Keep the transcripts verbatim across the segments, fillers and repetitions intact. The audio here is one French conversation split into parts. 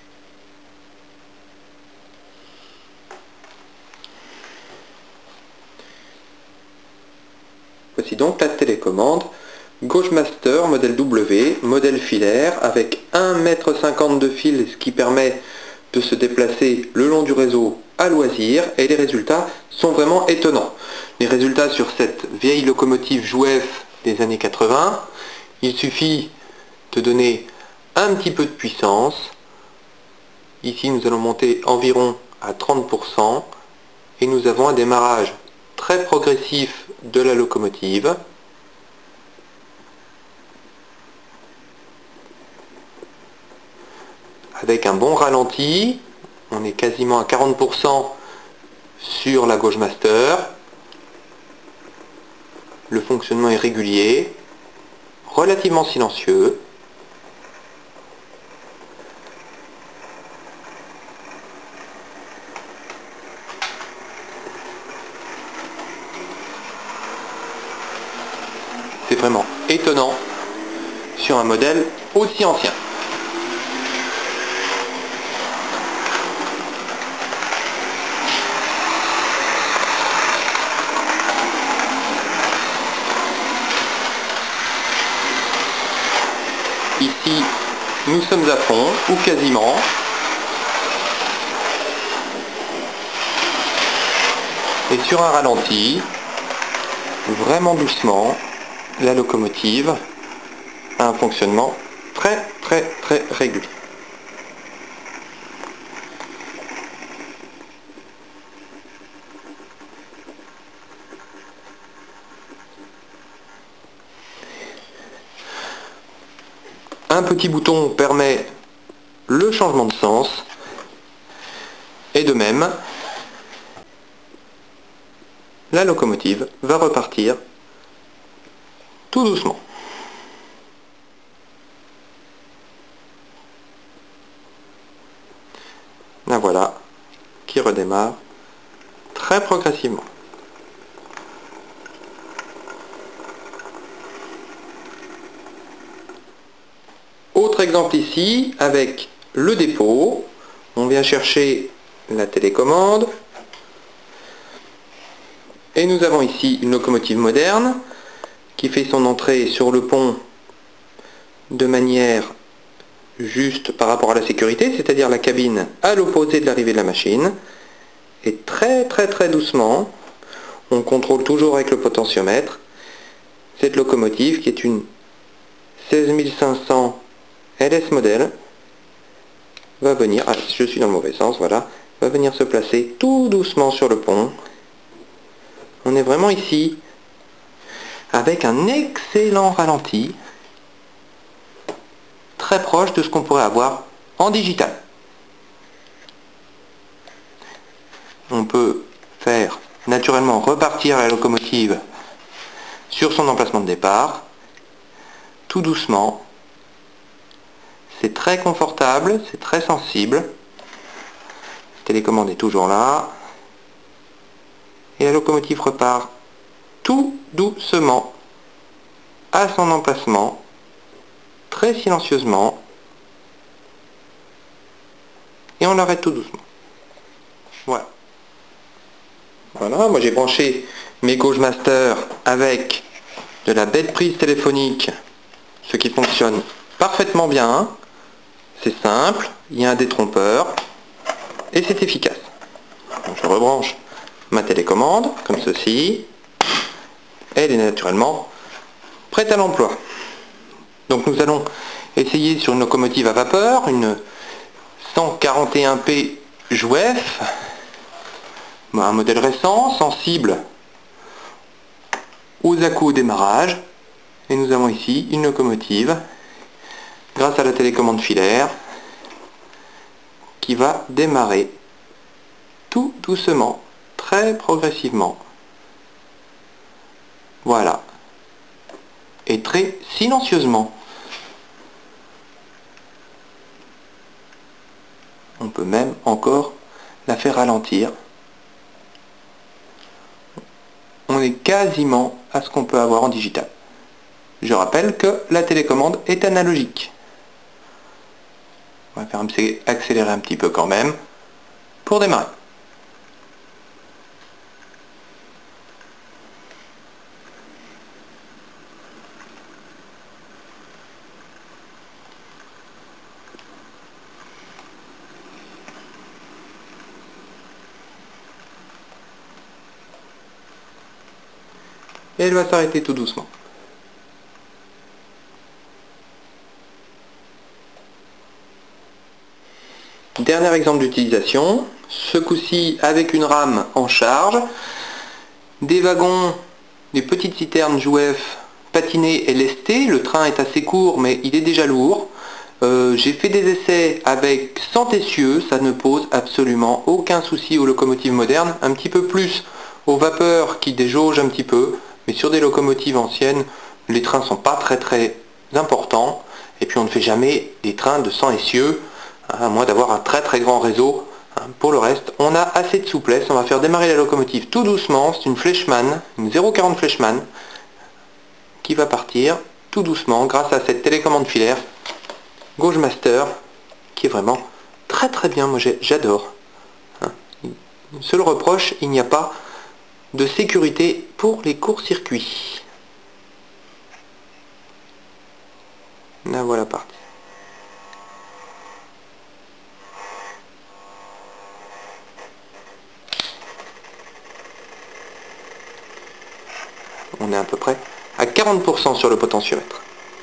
Voici donc la télécommande Gauge-Master modèle W, modèle filaire, avec un mètre cinquante de fil, ce qui permet de se déplacer le long du réseau à loisir, et les résultats sont vraiment étonnants. Les résultats sur cette vieille locomotive Jouef des années quatre-vingts, il suffit de donner un petit peu de puissance. Ici nous allons monter environ à trente pour cent et nous avons un démarrage très progressif de la locomotive. Avec un bon ralenti, on est quasiment à quarante pour cent sur la Gauge-Master. Le fonctionnement est régulier, relativement silencieux. C'est vraiment étonnant sur un modèle aussi ancien. Ici, nous sommes à fond, ou quasiment. Et sur un ralenti, vraiment doucement, la locomotive a un fonctionnement très très très régulier. Un petit bouton permet le changement de sens, et de même, la locomotive va repartir tout doucement. La voilà qui redémarre très progressivement. Autre exemple ici, avec le dépôt, on vient chercher la télécommande, et nous avons ici une locomotive moderne qui fait son entrée sur le pont de manière juste par rapport à la sécurité, c'est-à-dire la cabine à l'opposé de l'arrivée de la machine, et très très très doucement, on contrôle toujours avec le potentiomètre, cette locomotive qui est une seize mille cinq cents L S modèle va venir, ah, je suis dans le mauvais sens, voilà, va venir se placer tout doucement sur le pont. On est vraiment ici avec un excellent ralenti, très proche de ce qu'on pourrait avoir en digital. On peut faire naturellement repartir la locomotive sur son emplacement de départ, tout doucement. C'est très confortable, c'est très sensible. La télécommande est toujours là. Et la locomotive repart tout doucement à son emplacement, très silencieusement. Et on l'arrête tout doucement. Voilà. Voilà, moi j'ai branché mes Gauge-Master avec de la bête prise téléphonique, ce qui fonctionne parfaitement bien. C'est simple, il y a un détrompeur et c'est efficace. Donc je rebranche ma télécommande comme ceci. Elle est naturellement prête à l'emploi. Donc nous allons essayer sur une locomotive à vapeur, une cent quarante et un P Jouef, un modèle récent, sensible aux à-coups au démarrage. Et nous avons ici une locomotive, grâce à la télécommande filaire, qui va démarrer tout doucement, très progressivement. Voilà. Et très silencieusement. On peut même encore la faire ralentir. On est quasiment à ce qu'on peut avoir en digital. Je rappelle que la télécommande est analogique. Voilà. va faire accélérer un petit peu quand même pour démarrer. Et elle va s'arrêter tout doucement. Dernier exemple d'utilisation, ce coup-ci avec une rame en charge, des wagons, des petites citernes Jouef patinées et lestées. Le train est assez court mais il est déjà lourd. Euh, j'ai fait des essais avec cent essieux, ça ne pose absolument aucun souci aux locomotives modernes, un petit peu plus aux vapeurs qui déjaugent un petit peu, mais sur des locomotives anciennes, les trains sont pas très très importants, et puis on ne fait jamais des trains de cent essieux, à moins d'avoir un très très grand réseau. Pour le reste, on a assez de souplesse, on va faire démarrer la locomotive tout doucement, c'est une Fleischmann, une zéro quarante Fleischmann, qui va partir tout doucement grâce à cette télécommande filaire Gauge Master, qui est vraiment très très bien, moi j'adore. Seul reproche, il n'y a pas de sécurité pour les courts-circuits. La voilà partie. On est à peu près à quarante pour cent sur le potentiomètre.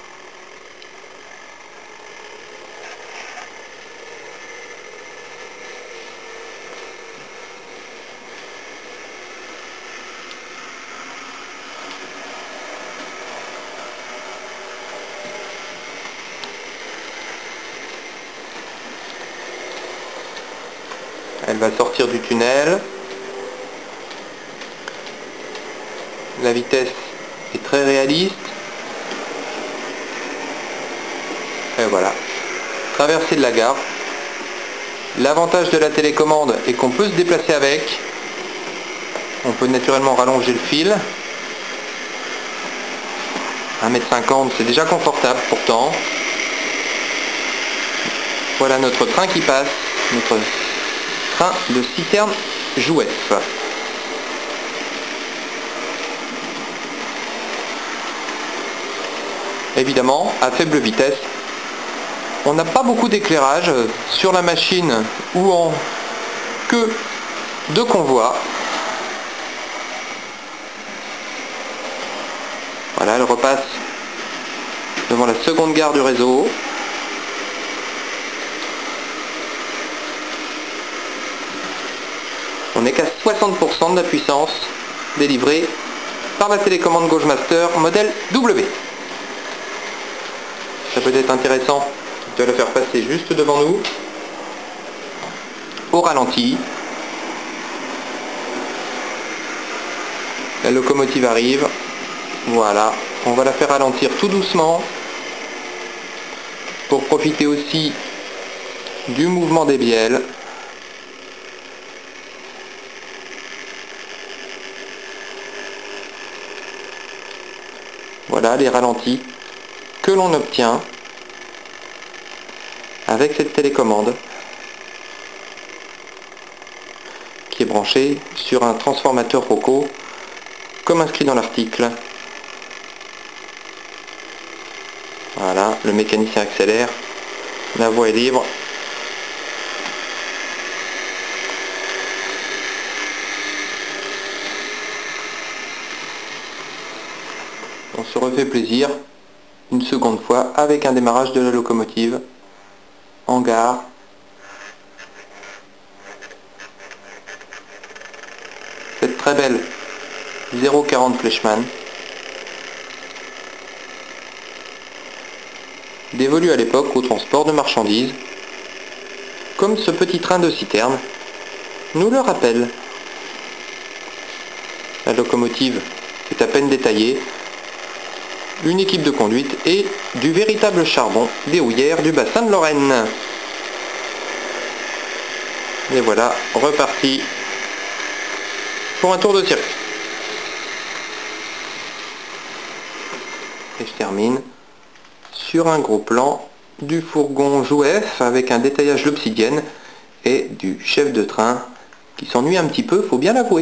Elle va sortir du tunnel. La vitesse est très réaliste. Et voilà. Traversée de la gare. L'avantage de la télécommande est qu'on peut se déplacer avec. On peut naturellement rallonger le fil. un mètre cinquante, c'est déjà confortable pourtant. Voilà notre train qui passe. Notre train de citerne Jouef. Évidemment, à faible vitesse, on n'a pas beaucoup d'éclairage sur la machine ou en queue de convoi. Voilà, elle repasse devant la seconde gare du réseau. On n'est qu'à soixante pour cent de la puissance délivrée par la télécommande Gauge Master modèle W. Ça peut être intéressant de la faire passer juste devant nous, au ralenti. La locomotive arrive. Voilà, on va la faire ralentir tout doucement pour profiter aussi du mouvement des bielles. Voilà les ralentis que l'on obtient avec cette télécommande qui est branchée sur un transformateur Roco comme inscrit dans l'article. Voilà, le mécanicien accélère, la voie est libre. On se refait plaisir une seconde fois avec un démarrage de la locomotive en gare. Cette très belle zéro quarante Fleischmann, dévolue à l'époque au transport de marchandises, comme ce petit train de citerne nous le rappelle. La locomotive est à peine détaillée, une équipe de conduite et du véritable charbon des houillères du bassin de Lorraine. Et voilà, reparti pour un tour de circuit. Et je termine sur un gros plan du fourgon Jouef avec un détaillage l'obsidienne et du chef de train qui s'ennuie un petit peu, faut bien l'avouer.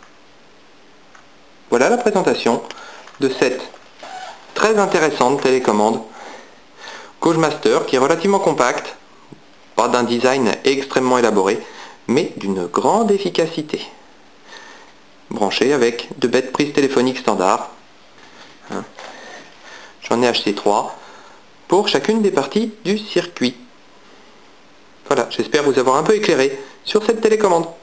Voilà la présentation de cette très intéressante télécommande Gauge-Master qui est relativement compacte, pas d'un design extrêmement élaboré, mais d'une grande efficacité. Branchée avec de bêtes prises téléphoniques standard. Hein. J'en ai acheté trois pour chacune des parties du circuit. Voilà, j'espère vous avoir un peu éclairé sur cette télécommande.